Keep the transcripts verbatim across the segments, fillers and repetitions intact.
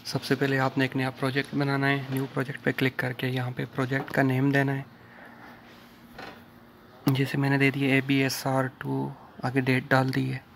सबसे पहले आपने एक नया प्रोजेक्ट बनाना है। न्यू प्रोजेक्ट पे क्लिक करके यहाँ पे प्रोजेक्ट का नेम देना है। जैसे मैंने दे दिया A B S R two, आगे डेट डाल दी है।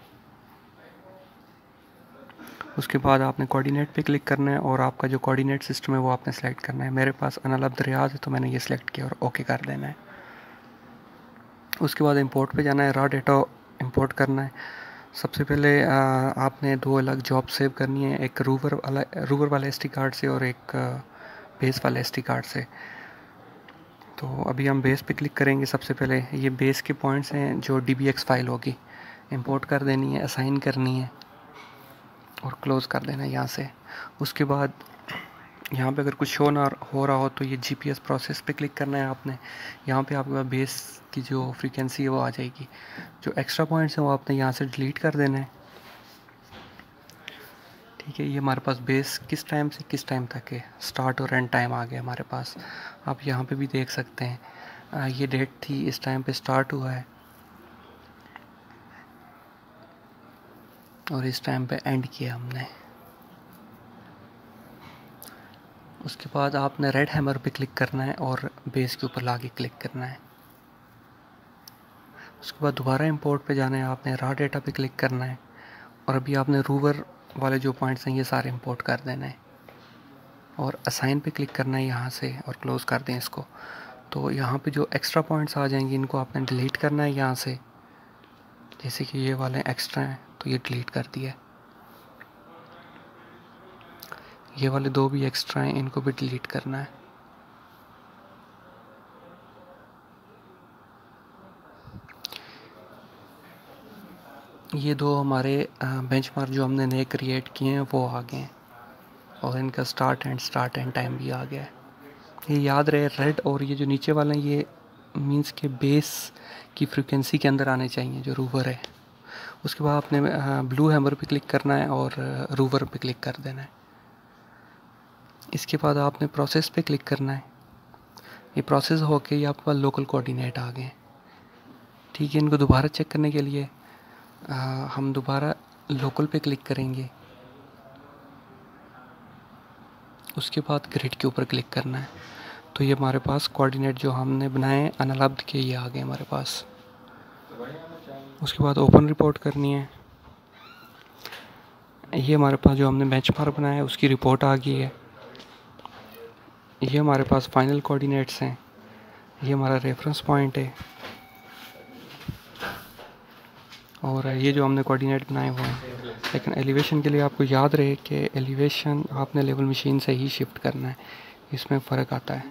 उसके बाद आपने कोऑर्डिनेट पे क्लिक करना है और आपका जो कोऑर्डिनेट सिस्टम है वो आपने सेलेक्ट करना है। मेरे पास अनअलब्ध रियाज है तो मैंने ये सिलेक्ट किया और ओके कर देना है। उसके बाद इंपोर्ट पे जाना है, रॉ डेटा इंपोर्ट करना है। सबसे पहले आ, आपने दो अलग जॉब सेव करनी है, एक रूवर वाला रूवर वाले एस डी कार्ड से और एक बेस वाले एस डी कार्ड से। तो अभी हम बेस पे क्लिक करेंगे। सबसे पहले ये बेस के पॉइंट्स हैं जो डी बी एक्स फाइल होगी, इंपोर्ट कर देनी है, असाइन करनी है और क्लोज़ कर देना है यहाँ से। उसके बाद यहाँ पे अगर कुछ शो ना हो रहा हो तो ये जी पी एस प्रोसेस पे क्लिक करना है आपने। यहाँ पे आपके पास बेस की जो फ्रीक्वेंसी है वो आ जाएगी। जो एक्स्ट्रा पॉइंट्स हैं वो आपने यहाँ से डिलीट कर देना है। ठीक है, ये हमारे पास बेस किस टाइम से किस टाइम तक है, स्टार्ट और एंड टाइम आ गया हमारे पास। आप यहाँ पे भी देख सकते हैं, आ, ये डेट थी, इस टाइम पे स्टार्ट हुआ है और इस टाइम पे एंड किया हमने। उसके बाद आपने रेड हैमर पे क्लिक करना है और बेस के ऊपर लाके क्लिक करना है। उसके बाद दोबारा इंपोर्ट पे जाना है, आपने रॉ डेटा पे क्लिक करना है और अभी आपने रूवर वाले जो पॉइंट्स हैं ये सारे इंपोर्ट कर देना है और असाइन पे क्लिक करना है यहाँ से और क्लोज़ कर दें इसको। तो यहाँ पे जो एक्स्ट्रा पॉइंट्स आ जाएंगे इनको आपने डिलीट करना है यहाँ से। जैसे कि ये वाले एक्स्ट्रा हैं तो ये डिलीट कर दिया। ये वाले दो भी एक्स्ट्रा हैं, इनको भी डिलीट करना है। ये दो हमारे बेंचमार्क जो हमने नए क्रिएट किए हैं वो आ गए हैं और इनका start end start end time भी आ गया है। ये याद रहे, रेड और ये जो नीचे वाले हैं ये मींस के बेस की फ्रीक्वेंसी के अंदर आने चाहिए जो रूवर है। उसके बाद आपने ब्लू हैमर पे क्लिक करना है और रूवर पे क्लिक कर देना है। इसके बाद आपने प्रोसेस पे क्लिक करना है। ये प्रोसेस होके ये आपके पास लोकल कोऑर्डिनेट आ गए। ठीक है, इनको दोबारा चेक करने के लिए आ, हम दोबारा लोकल पे क्लिक करेंगे। उसके बाद ग्रिड के ऊपर क्लिक करना है। तो ये हमारे पास कोऑर्डिनेट जो हमने बनाए अनअलब्ध के ये आ गए हमारे पास। उसके बाद ओपन रिपोर्ट करनी है। ये हमारे पास जो हमने बेंचमार्क बनाया है उसकी रिपोर्ट आ गई है। ये हमारे पास फाइनल कोऑर्डिनेट्स हैं। ये हमारा रेफरेंस पॉइंट है और ये जो हमने कोऑर्डिनेट बनाए हुए हैं। लेकिन एलिवेशन के लिए आपको याद रहे कि एलिवेशन आपने लेवल मशीन से ही शिफ्ट करना है, इसमें फ़र्क आता है।